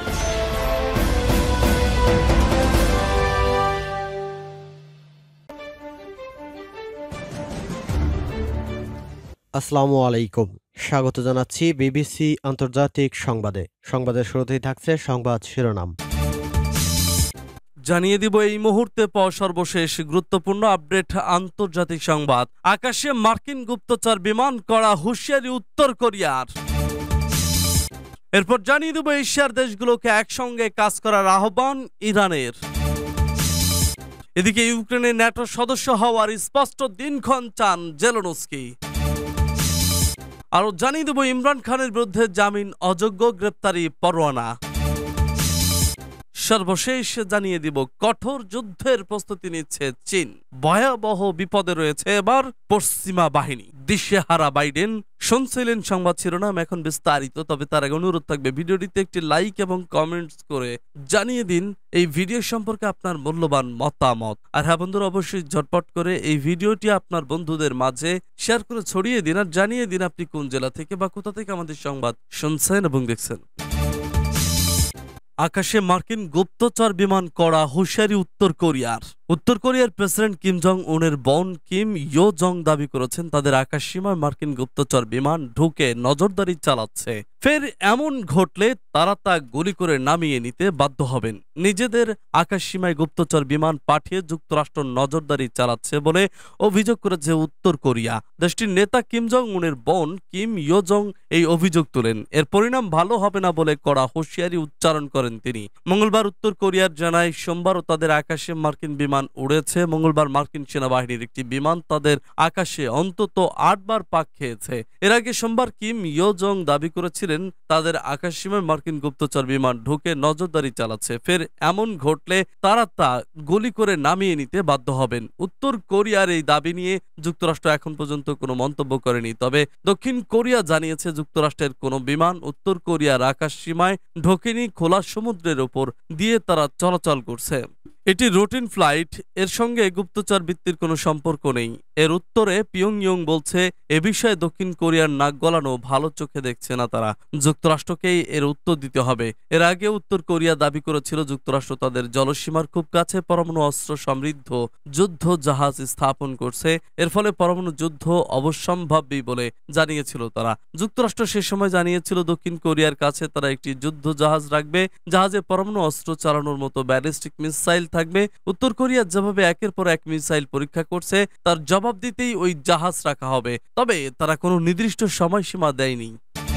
আসসালামু আলাইকুম, স্বাগত জানাচ্ছি বিবিসি আন্তর্জাতিক সংবাদে। সংবাদের শুরুতেই থাকছে সংবাদ শিরোনাম। জানিয়ে দিব এই মুহূর্তে পাওয়া সর্বশেষ গুরুত্বপূর্ণ আপডেট আন্তর্জাতিক সংবাদ। আকাশে মার্কিন গুপ্তচর বিমান, কড়া হুঁশিয়ারি উত্তর কোরিয়ার। এরপর জানিয়ে দেব এশিয়ার দেশগুলোকে একসঙ্গে কাজ করার আহ্বান ইরানের। এদিকে ইউক্রেনের ন্যাটো সদস্য হওয়ার স্পষ্ট দিনক্ষণ চান জেলেনস্কি। আরো জানিয়ে দেব ইমরান খানের বিরুদ্ধে জামিন অযোগ্য, গ্রেপ্তারি পরোয়ানা। সর্বশেষ জানিয়ে দিব কঠোর যুদ্ধের প্রস্তুতি নিচ্ছে চীন। ভয়াবহ বিপদে রয়েছে এবার পশ্চিমা বাহিনী। দিশেহারা বাইডেন। শুনছিলেন সংবাদ শিরোনাম, এখন বিস্তারিত। তবে তার আগে অনুরোধ থাকবে ভিডিওটিতে একটি লাইক এবং কমেন্টস করে জানিয়ে দিন এই ভিডিও সম্পর্কে আপনার মূল্যবান মতামত। আর হ্যাঁ বন্ধুরা, অবশ্যই ঝটপট করে এই ভিডিওটি আপনার বন্ধুদের মাঝে শেয়ার করে ছড়িয়ে দিন আর জানিয়ে দিন আপনি কোন জেলা থেকে বা কোথা থেকে আমাদের সংবাদ শুনছেন এবং দেখছেন। আকাশে মার্কিন গুপ্তচর বিমান, কড়া হুঁশিয়ারি উত্তর কোরিয়ার। উত্তর কোরিয়ার প্রেসিডেন্ট কিম জং উনের বোন কিম ইয়ো জং দাবি করেছেন তাদের আকাশ সীমায় মার্কিন গুপ্তচর বিমান ঢুকে নজরদারি চালাচ্ছে। ফের এমন ঘটলে তারা তা গুলি করে নামিয়ে নিতে বাধ্য হবেন। নিজেদের আকাশ সীমায় গুপ্তচর বিমান পাঠিয়ে যুক্তরাষ্ট্র নজরদারি চালাচ্ছে বলে অভিযোগ করেছে উত্তর কোরিয়া। দেশটির নেতা কিম জং উনের বোন কিম ইয়ো জং এই অভিযোগ তোলেন। এর পরিণাম ভালো হবে না বলে কড়া হুঁশিয়ারি উচ্চারণ করেন তিনি। মঙ্গলবার উত্তর কোরিয়ার জানায় সোমবারও তাদের আকাশে মার্কিন বিমান উড়েছে। মঙ্গলবার মার্কিন সেনাবাহিনীর একটি বিমান তাদের আকাশে অন্তত 8 বার পাক খেয়েছে। এর আগে সোমবার কিম ইয়ো জং দাবি করেছিলেন তাদের আকাশ সীমায় মার্কিন গুপ্তচর বিমান ঢুকে নজরদারি চালাচ্ছে। ফের এমন ঘটলে তারা তা গুলি করে নামিয়ে নিতে বাধ্য হবেন। উত্তর কোরিয়ার এই দাবি নিয়ে যুক্তরাষ্ট্র এখন পর্যন্ত কোনো মন্তব্য করেনি। তবে দক্ষিণ কোরিয়া জানিয়েছে যুক্তরাষ্ট্রের কোনো বিমান উত্তর কোরিয়ার আকাশ সীমায় ঢোকেনি। খোলা সমুদ্রের উপর দিয়ে তারা চলাচল করছে। এটি রুটিন ফ্লাইট, এর সঙ্গে গুপ্তচর বৃত্তির কোনো সম্পর্ক নেই। এর উত্তরে পিয়ংইয়ং বলছে এ বিষয়ে দক্ষিণ কোরিয়ার নাক গলানো ভালো চোখে দেখছে না তারা। যুক্তরাষ্ট্রকেই এর উত্তর দিতে হবে। এর আগে উত্তর কোরিয়া দাবি করেছিল যুক্তরাষ্ট্র তাদের জলসীমার খুব কাছে পরমাণু অস্ত্র সমৃদ্ধ যুদ্ধ জাহাজ স্থাপন করছে। এর ফলে পরমাণু যুদ্ধ অবশ্যম্ভাবী বলে জানিয়েছিল তারা। যুক্তরাষ্ট্র সে সময় জানিয়েছিল দক্ষিণ কোরিয়ার কাছে তারা একটি যুদ্ধ জাহাজ রাখবে, জাহাজে পরমাণু অস্ত্র চালানোর মতো ব্যালিস্টিক মিসাইল থাকবে। উত্তর কোরিয়া যেভাবে একের পর এক মিসাইল পরীক্ষা করছে তার জবাব দিতেই ওই জাহাজ রাখা হবে। তবে তারা কোনো নির্দিষ্ট সময়সীমা দেয়নি।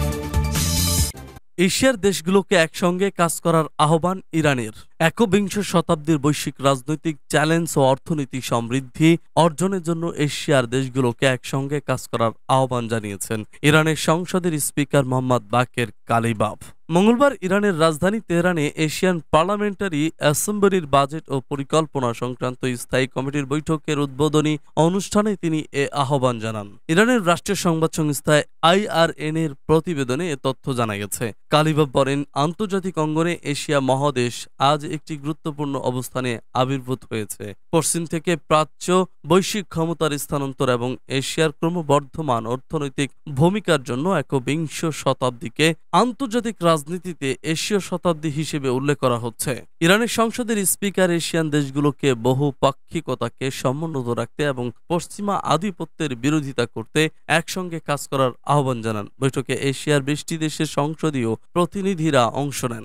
এশিয়ার দেশগুলোকে একসঙ্গে কাজ করার আহ্বান ইরানের। একবিংশ শতাব্দীর বৈশ্বিক রাজনৈতিক চ্যালেঞ্জ ও অর্থনৈতিক সমৃদ্ধি অর্জনের জন্য এশিয়ার দেশগুলোকে একসঙ্গে কাজ করার আহ্বান জানিয়েছেন ইরানের সংসদের স্পিকার মোহাম্মদ বাকের কালিবাফ। মঙ্গলবার ইরানের রাজধানী তেহরানে এশিয়ান পার্লামেন্টারি অ্যাসেম্বলির বাজেট ও পরিকল্পনা সংক্রান্ত স্থায়ী কমিটির বৈঠকের উদ্বোধনী অনুষ্ঠানে তিনি এ আহ্বান জানান। ইরানের রাষ্ট্রীয় সংবাদ সংস্থা IRN এর প্রতিবেদনে এ তথ্য জানা গেছে। কালিবাফ বলেন, আন্তর্জাতিক অঙ্গনে এশিয়া মহাদেশ আজ একটি গুরুত্বপূর্ণ অবস্থানে আবির্ভূত হয়েছে। পশ্চিম থেকে প্রাচ্য, বৈশ্বিক ক্ষমতার স্থানান্তর এবং এশিয়ার ক্রমবর্ধমান অর্থনৈতিক ভূমিকার জন্য একবিংশ শতাব্দীকে আন্তর্জাতিক রাজনীতিতে এশীয় শতাব্দী হিসেবে উল্লেখ করা হচ্ছে। ইরানের সংসদের স্পিকার এশিয়ান দেশগুলোকে বহুপাক্ষিকতাকে সমুন্নত রাখতে এবং পশ্চিমা আধিপত্যের বিরোধিতা করতে একসঙ্গে কাজ করার আহ্বান জানান। বৈঠকে এশিয়ার 20টি দেশের সংসদীয় প্রতিনিধিরা অংশ নেন।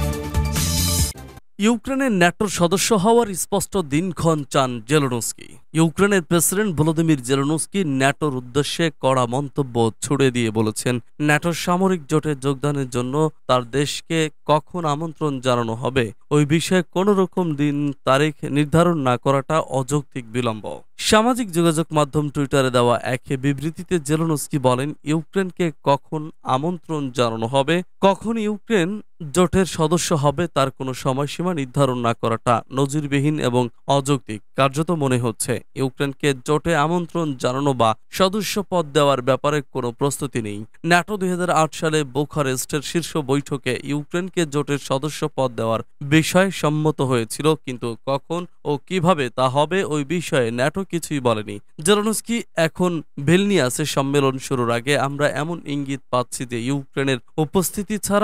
ইউক্রেনের ন্যাটোর সদস্য হওয়ার স্পষ্ট দিনক্ষণ চান জেলেনস্কি। ইউক্রেনের প্রেসিডেন্ট ভলোদিমির জেলেনস্কি ন্যাটোর উদ্দেশ্যে কড়া মন্তব্য ছুড়ে দিয়ে বলেছেন, ন্যাটোর সামরিক জোটে যোগদানের জন্য তার দেশকে কখন আমন্ত্রণ জানানো হবে ওই বিষয়ে কোন রকম দিন তারিখ নির্ধারণ না করাটা অযৌক্তিক বিলম্ব। সামাজিক যোগাযোগ মাধ্যম টুইটারে দেওয়া এক বিবৃতিতে জেলেনস্কি বলেন, ইউক্রেনকে কখন আমন্ত্রণ জানানো হবে, কখন ইউক্রেন জোটের সদস্য হবে তার কোনো সময়সীমা নির্ধারণ না করাটা নজিরবিহীন এবং অযৌক্তিক। কার্যত মনে হচ্ছে ইউক্রেনকে জোটে আমন্ত্রণ জানানো বা সদস্য পদ দেওয়ার ব্যাপারে কোনো প্রস্তুতি নেই। ন্যাটো 2008 সালে বুখারেস্টের শীর্ষ বৈঠকে ইউক্রেনকে জোটের সদস্য পদ দেওয়ার বিষয়ে সম্মত হয়েছিল, কিন্তু কখন ও কিভাবে তা হবে ওই বিষয়ে ন্যাটো কিছুই বলেনি। জেলেনস্কি এখন ভিলনিয়াসে সম্মেলন শুরুর আগে আমরা এমন ইঙ্গিত পাচ্ছি যে ইউক্রেনের উপস্থিতি ছাড়াই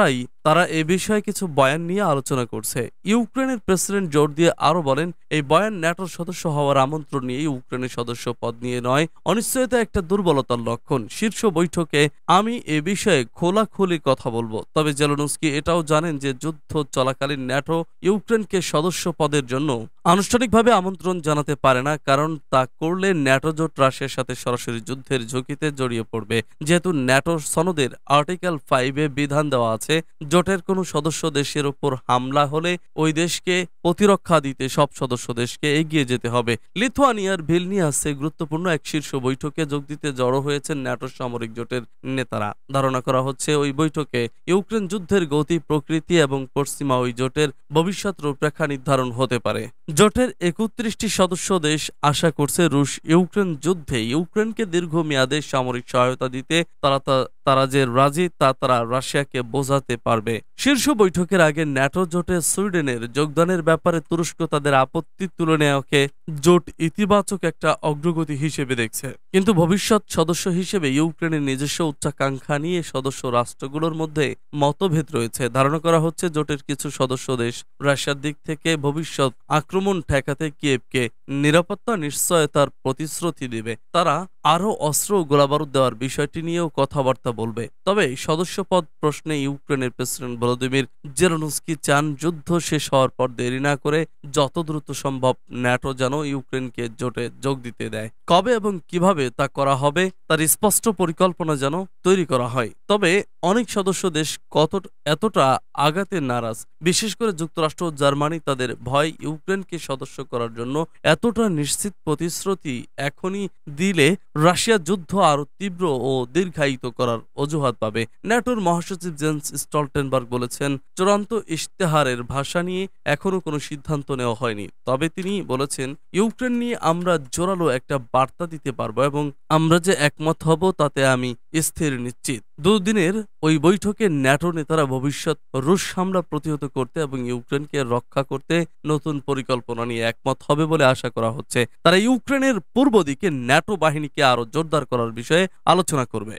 তারা এ বিষয়ে কিছু বয়ান নিয়ে আলোচনা করছে। ইউক্রেনের প্রেসিডেন্ট জোর দিয়ে আরো বলেন, এই বয়ান ন্যাটোর সদস্য হওয়ার আমন্ত্রণ নিয়ে ইউক্রেনের সদস্য পদ নিয়ে নয়, অনিশ্চয়তা একটা দুর্বলতার লক্ষণ। শীর্ষ বৈঠকে আমি এ বিষয়ে খোলাখুলি কথা বলবো। তবে জেলেনস্কি এটাও জানেন যে যুদ্ধ চলাকালীন ন্যাটো ইউক্রেনকে সদস্য পদের জন্য আনুষ্ঠানিকভাবে আমন্ত্রণ জানাতে পারে না, কারণ তা করলে ন্যাটো জোট রাশিয়ার সাথে সরাসরি যুদ্ধের ঝুঁকিতে জড়িয়ে পড়বে। যেহেতু ন্যাটোর সনদের আর্টিকেল 5-এ বিধান দেওয়া আছে, জোটের কোনো সদস্য দেশের উপর হামলা হলে ওই দেশকে প্রতিরক্ষা দিতে সব সদস্য দেশকে এগিয়ে যেতে হবে। লিথুয়ানিয়ার ভিলনিয়াসে গুরুত্বপূর্ণ এক শীর্ষ বৈঠকে যোগ দিতে জড়ো হয়েছেন ন্যাটোর সামরিক জোটের নেতারা। ধারণা করা হচ্ছে ওই বৈঠকে ইউক্রেন যুদ্ধের গতি, প্রকৃতি এবং পশ্চিমা ওই জোটের ভবিষ্যৎ রূপরেখা নির্ধারণ হতে পারে। জোটের 31টি সদস্য দেশ আশা করছে রুশ ইউক্রেন যুদ্ধে ইউক্রেনকে দীর্ঘমেয়াদে সামরিক সহায়তা দিতে তারা যে রাজি তা তারা রাশিয়াকে বোঝাতে পারবে। শীর্ষ বৈঠকের আগে ন্যাটো জোটে সুইডেনের যোগদানের ব্যাপারে তুরস্ক তাদের আপত্তি তুলে নেওয়াকে জোট ইতিবাচক একটা অগ্রগতি হিসেবে দেখছে। কিন্তু ভবিষ্যৎ সদস্য হিসেবে ইউক্রেনের নিজস্ব উচ্চাকাঙ্ক্ষা নিয়ে সদস্য রাষ্ট্রগুলোর মধ্যে মতভেদ রয়েছে। ধারণা করা হচ্ছে জোটের কিছু সদস্য দেশ রাশিয়ার দিক থেকে ভবিষ্যৎ আক্রমণ ঠেকাতে কিয়েভকে নিরাপত্তা নিশ্চয়তার প্রতিশ্রুতি দেবে। তারা আরও অস্ত্র ও গোলাবারুদ দেওয়ার বিষয়টি নিয়েও কথাবার্তা বলবে। তবে সদস্যপদ প্রশ্নে ইউক্রেনের প্রেসিডেন্ট ভলোদিমির জেলেনস্কি চান যুদ্ধ শেষ হওয়ার পর দেরি না করে যত দ্রুত সম্ভব ন্যাটো যেন ইউক্রেনকে জোটে যোগ দিতে দেয়। কবে এবং কিভাবে তা করা হবে তার স্পষ্ট পরিকল্পনা যেন তৈরি করা হয়। তবে অনেক সদস্য দেশ এতটা আগাতে নারাজ, বিশেষ করে যুক্তরাষ্ট্র ও জার্মানি। তাদের ভয় ইউক্রেনকে সদস্য করার জন্য এতটা নিশ্চিত প্রতিশ্রুতি এখনই দিলে রাশিয়া যুদ্ধ আরো তীব্র ও দীর্ঘায়িত করার অজুহাত পাবে। ন্যাটোর মহাসচিব জেন্স স্টলটেনবার্গ বলেছেন, চূড়ান্ত ইশতেহারের ভাষা নিয়ে এখনো কোনো সিদ্ধান্ত নেওয়া হয়নি। তবে তিনি বলেছেন, ইউক্রেন নিয়ে আমরা জোরালো একটা বার্তা দিতে পারবো এবং আমরা যে একমত হব তাতে আমি স্থির নিশ্চিত। দুদিনের ওই বৈঠকে ন্যাটো নেতারা ভবিষ্যৎ রুশ হামলা প্রতিহত করতে এবং ইউক্রেনকে রক্ষা করতে নতুন পরিকল্পনা নিয়ে একমত হবে বলে আশা করা হচ্ছে। তারা ইউক্রেনের পূর্ব দিকে ন্যাটো বাহিনীকে আরো জোরদার করার বিষয়ে আলোচনা করবে।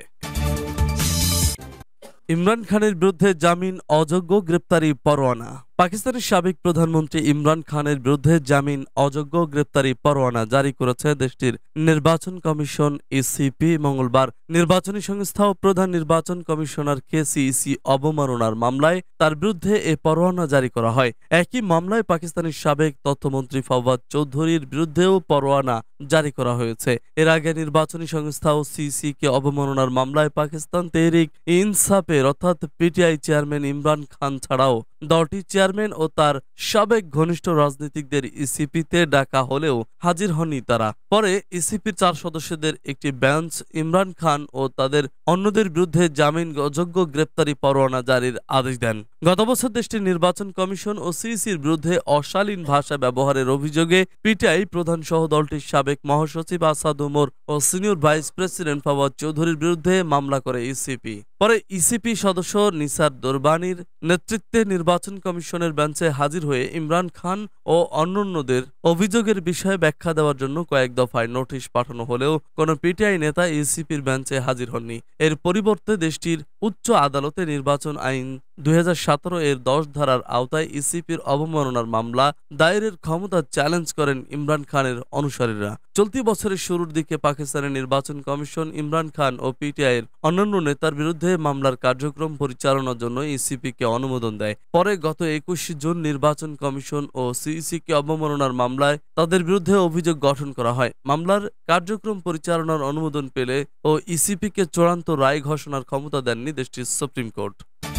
ইমরান খানের বিরুদ্ধে জামিন অযোগ্য, গ্রেপ্তারি পরোয়ানা। পাকিস্তানের সাবেক প্রধানমন্ত্রী ইমরান খানের বিরুদ্ধে জামিন অযোগ্য গ্রেপ্তারি পরোয়ানা জারি করেছে দেশটির নির্বাচন কমিশন ইসিপি মঙ্গলবার। নির্বাচনী সংস্থা ও প্রধান নির্বাচন কমিশনার কেসিসি অবমাননার মামলায় তার বিরুদ্ধে এ পরোয়ানা জারি করা হয়। একই মামলায় পাকিস্তানের সাবেক তথ্যমন্ত্রী ফওয়াদ চৌধুরীর বিরুদ্ধেও পরোয়ানা জারি করা হয়েছে। এর আগে নির্বাচনী সংস্থা ও সিসিকে অবমাননার মামলায় পাকিস্তান তেহরিক ইনসাফের অর্থাৎ পিটিআই চেয়ারম্যান ইমরান খান ছাড়াও 10টি চেয়ারম্যান ও তার সাবেক ঘনিষ্ঠ রাজনীতিকদের ইসিপিতে ডাকা হলেও হাজির হননি তারা। পরে ইসিপির 4 সদস্যদের একটি বেঞ্চ ইমরান খান ও তাদের অন্যদের বিরুদ্ধে জামিন অযোগ্য গ্রেপ্তারি পরোয়ানা জারির আদেশ দেন। গত বছর দেশটির নির্বাচন কমিশন ও সিসির বিরুদ্ধে অশালীন ভাষা ব্যবহারের অভিযোগে পিটিআই প্রধান সহ দলটির সাবেক মহাসচিব আসাদ উমর ও সিনিয়র ভাইস প্রেসিডেন্ট ফওয়াদ চৌধুরীর বিরুদ্ধে মামলা করে ইসিপি। পরে ইসিপি সদস্য নিসার দরবানির নেতৃত্বে নির্বাচন কমিশনের বেঞ্চে হাজির হয়ে ইমরান খান ও অন্যান্যদের অভিযোগের বিষয়ে ব্যাখ্যা দেওয়ার জন্য কয়েক দফায় নোটিশ পাঠানো হলেও কোনো পিটিআই নেতা ইসিপির বেঞ্চে হাজির হননি। এর পরিবর্তে দেশটির উচ্চ আদালতে নির্বাচন আইন 2017 এর 10 ধারার আওতায় ইসিপির অবমাননার মামলা দায়েরের ক্ষমতা চ্যালেঞ্জ করেন ইমরান খানের অনুসারীরা। চলতি বছরের শুরুর দিকে পাকিস্তানের নির্বাচন কমিশন ইমরান খান ও পিটিআইয়ের অন্যান্য নেতার বিরুদ্ধে মামলার কার্যক্রম পরিচালনার জন্য ইসিপিকে অনুমোদন দেয়। পরে গত 21 জুন নির্বাচন কমিশন ও সিইসিকে অবমাননার মামলায় তাদের বিরুদ্ধে অভিযোগ গঠন করা হয়। মামলার কার্যক্রম পরিচালনার অনুমোদন পেলে ও ইসিপিকে চূড়ান্ত রায় ঘোষণার ক্ষমতা দেননি দেশটির সুপ্রিম কোর্ট।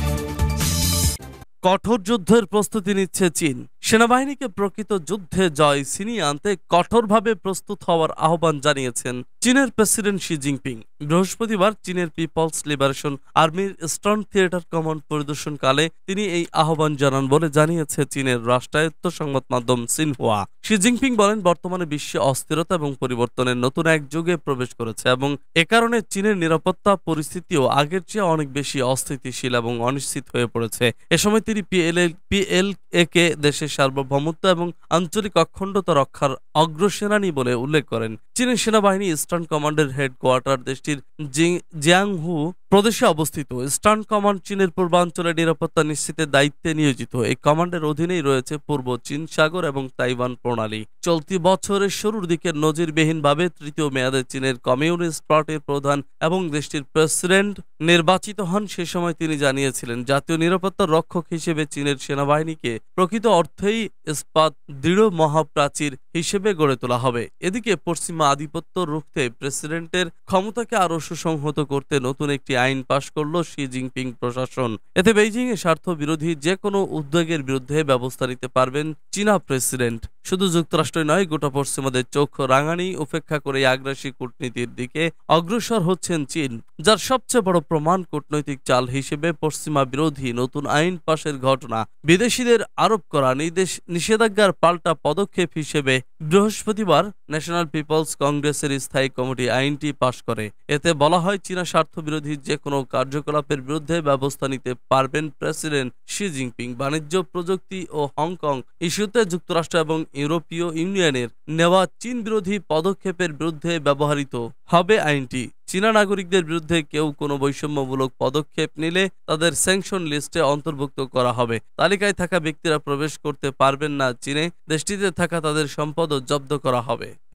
কঠোর যুদ্ধের প্রস্তুতি নিচ্ছে চীন। সেনাবাহিনীকে প্রকৃত যুদ্ধে জয় ছিনিয়ে আনতে কঠোরভাবে প্রস্তুত হওয়ার আহ্বান জানিয়েছেন চীনের প্রেসিডেন্ট শি জিনপিং। বৃহস্পতিবার চীনের পিপলস লিবারেশন আর্মির ইস্টার্ন থিয়েটার কমান্ড পরিদর্শনকালে তিনি এই আহ্বান জানান বলে জানিয়েছে চীনের রাষ্ট্রায়ত্ত সংবাদ মাধ্যম সিনহুয়া। শি জিনপিং বলেন, বর্তমানে বিশ্বে অস্থিরতা এবং পরিবর্তনের নতুন এক যুগে প্রবেশ করেছে এবং এ কারণে চীনের নিরাপত্তা পরিস্থিতিও আগের চেয়ে অনেক বেশি অস্থিতিশীল এবং অনিশ্চিত হয়ে পড়েছে। এ সময় তিনি পিএলএ কে দেশের সার্বভৌমত্ব এবং আঞ্চলিক অখণ্ডতা রক্ষার অগ্রসেনানী বলে উল্লেখ করেন। চীনের সেনাবাহিনী ইস্টার্ন কমান্ডের হেডকোয়ার্টার দেশটির জিয়াংহু প্রদেশে অবস্থিত ইস্টার্ন কমান্ড চীনের পূর্বাঞ্চলে নিরাপত্তা নিশ্চিতের দায়িত্বে নিয়োজিত। এই কমান্ডের অধীনেই রয়েছে পূর্ব চীন সাগর এবং তাইওয়ান প্রণালী। চলতি বছরের শুরুর দিকে নজিরবিহীনভাবে তৃতীয় মেয়াদে চীনের কমিউনিস্ট পার্টির প্রধান এবং দেশটির প্রেসিডেন্ট নির্বাচিত হন। সে সময় তিনি জানিয়েছিলেন, জাতীয় নিরাপত্তার রক্ষক হিসেবে চীনের সেনাবাহিনীকে প্রকৃত অর্থেই ইস্পাত দৃঢ় মহাপ্রাচীর হিসেবে গড়ে তোলা হবে। এদিকে পশ্চিমা আধিপত্য রুখতে প্রেসিডেন্টের ক্ষমতাকে আরও সুসংহত করতে নতুন একটি আইন পাশ করল শি জিনপিং প্রশাসন। এতে বেইজিং এর স্বার্থ বিরোধী যে কোনো উদ্যোগের বিরুদ্ধে ব্যবস্থা নিতে পারবেন চীনা প্রেসিডেন্ট। শুধু যুক্তরাষ্ট্রই নয়, গোটা পশ্চিমাদের চোখ রাঙানি উপেক্ষা করে আগ্রাসী কূটনীতির দিকে অগ্রসর হচ্ছেন চীন, যার সবচেয়ে বড় প্রমাণ কূটনৈতিক চাল হিসেবে পশ্চিমা বিরোধী নতুন আইন পাশের ঘটনা। বিদেশিদের আরোপ করা নিষেধাজ্ঞার পাল্টা পদক্ষেপ হিসেবে বৃহস্পতিবার ন্যাশনাল পিপলস কংগ্রেসের স্থায়ী কমিটি আইনটি পাশ করে। এতে বলা হয়, চীনা স্বার্থ বিরোধী যে কোনো কার্যকলাপের বিরুদ্ধে ব্যবস্থা নিতে পারবেন প্রেসিডেন্ট শি জিনপিং। বাণিজ্য, প্রযুক্তি ও হংকং ইস্যুতে যুক্তরাষ্ট্র এবং ইউরোপীয় ইউনিয়নের নেওয়া চীন বিরোধী পদক্ষেপের বিরুদ্ধে ব্যবহৃত হবে আইনটি। চীনা নাগরিকদের বিরুদ্ধে কেউ কোনো বৈষম্যমূলক পদক্ষেপ নিলে তাদের স্যাংশন লিস্টে অন্তর্ভুক্ত করা হবে। তালিকায় থাকা ব্যক্তিরা প্রবেশ করতে পারবেন না চীনে। দেশটিতে থাকা তাদের সম্পদও জব্দ করা হবে।